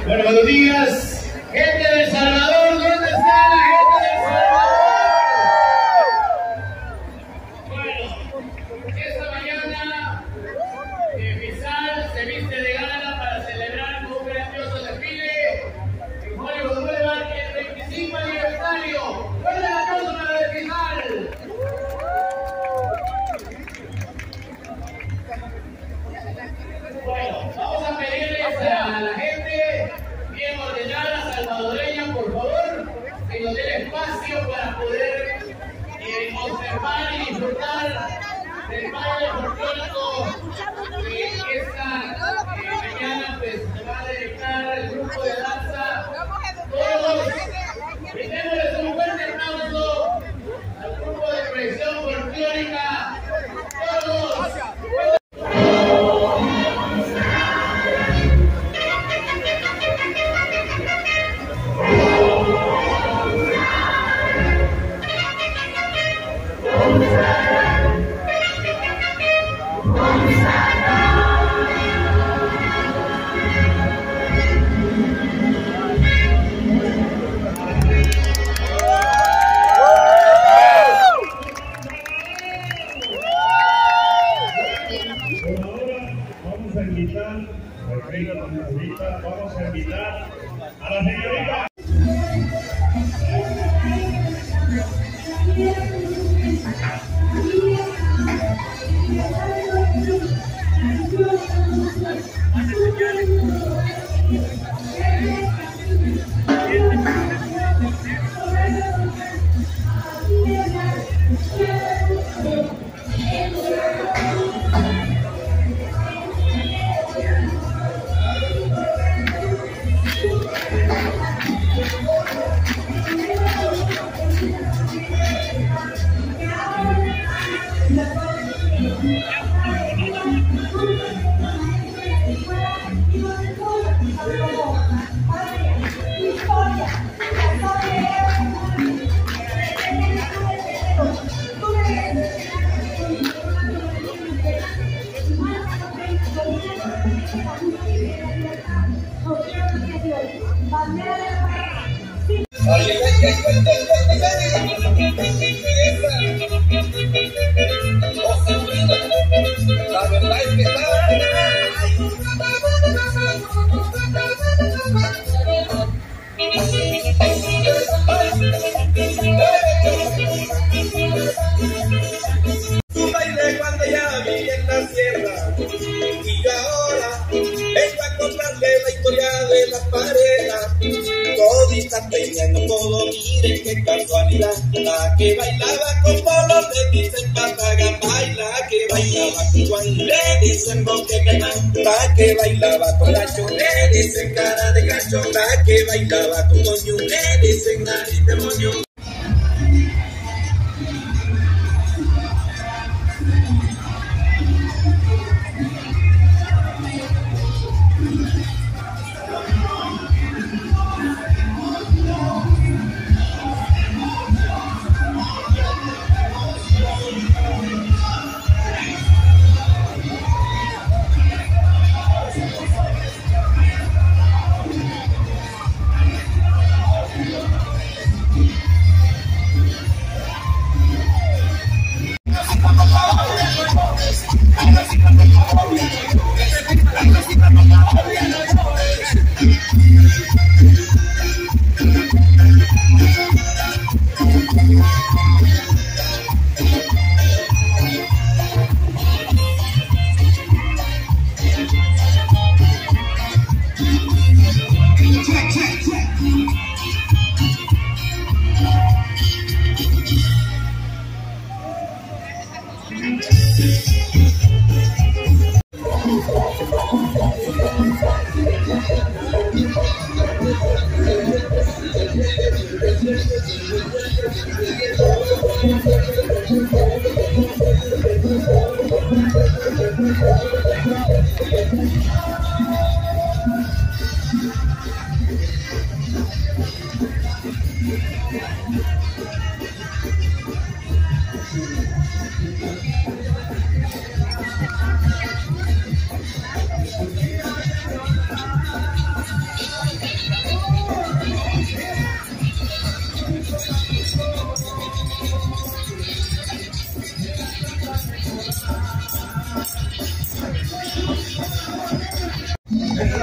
Bueno, buenos días, gente de El Salvador. ¿Dónde está la gente de El Salvador? Bueno, esta mañana Fisal se viste de gala para celebrar un grandioso desfile en Hollywood Boulevard, el 25 aniversario. ¡Fuerte el aplauso para el Fisal! Bueno, vamos a pedirles a la gente bien ordenada, salvadoreña, por favor, que nos dé el espacio para poder observar y disfrutar del baile folclórico que esta mañana pues se va a dedicar al grupo de danza. Todos, brindémosles un fuerte aplauso al grupo de proyección folclórica. Todos. Vamos a invitar a la señorita. La verdad es que tu baile cuando ya viví en la sierra y ahora vengo a contarle la historia de las parejas. Todita peleando todo, miren qué casualidad. La que bailaba con Polo le dicen Pataga, baila que bailaba con Juan le dicen Boque Caimán, la que bailaba con Nacho le dicen cara de gacho, la que bailaba con Toño le dicen nariz de moño.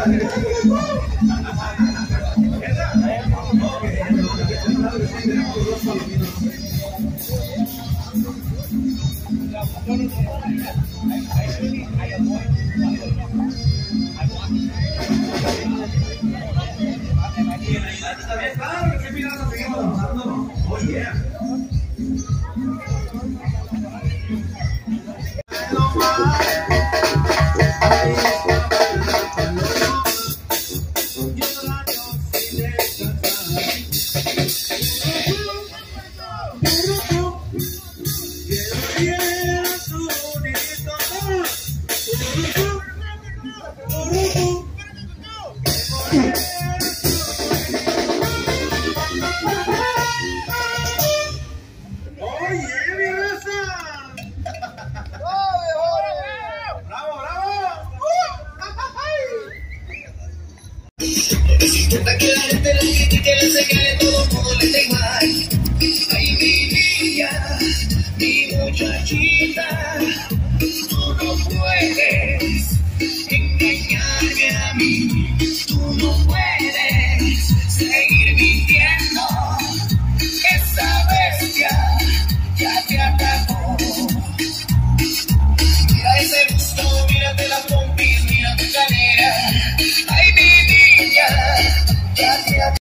Importa que la gente la critique, la señale, todo mundo le da igual. Ay, mi niña, mi muchachita, tú no puedes engañarme a mí, tú no puedes seguir mintiendo. Esa bestia ya te atacó. Mira ese busto, mírate las pompis, mira tu cadera. Ay, mi niña, ya te atacó.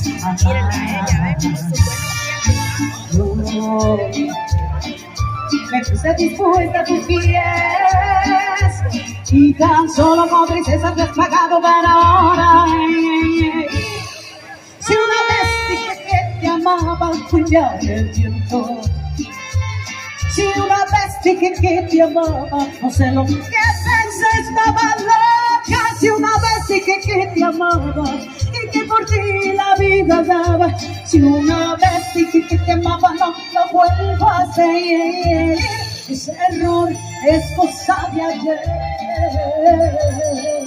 Me puse dispuesta a tus pies y tan solo con tristeza te has pagado para ahora. Si una vez dije que te amaba, fue ya el tiempo. Si una vez dije que te amaba, no sé lo que pensé, estaba loca. Si una vez dije que te amaba y que por ti la vida daba. Si una vez dije que te amaba, no lo vuelvo a hacer. Ese error es cosa de ayer.